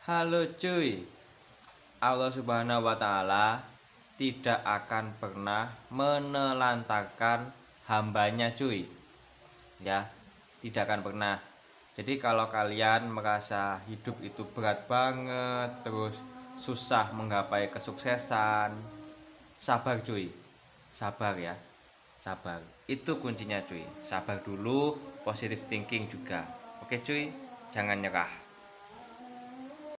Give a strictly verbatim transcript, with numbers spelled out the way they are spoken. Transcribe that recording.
Halo cuy, Allah Subhanahu wa Ta'ala tidak akan pernah menelantarkan hambanya cuy. Ya, tidak akan pernah. Jadi kalau kalian merasa hidup itu berat banget, terus susah menggapai kesuksesan, sabar cuy. Sabar ya, sabar. Itu kuncinya cuy. Sabar dulu, positive thinking juga. Oke cuy, jangan nyerah.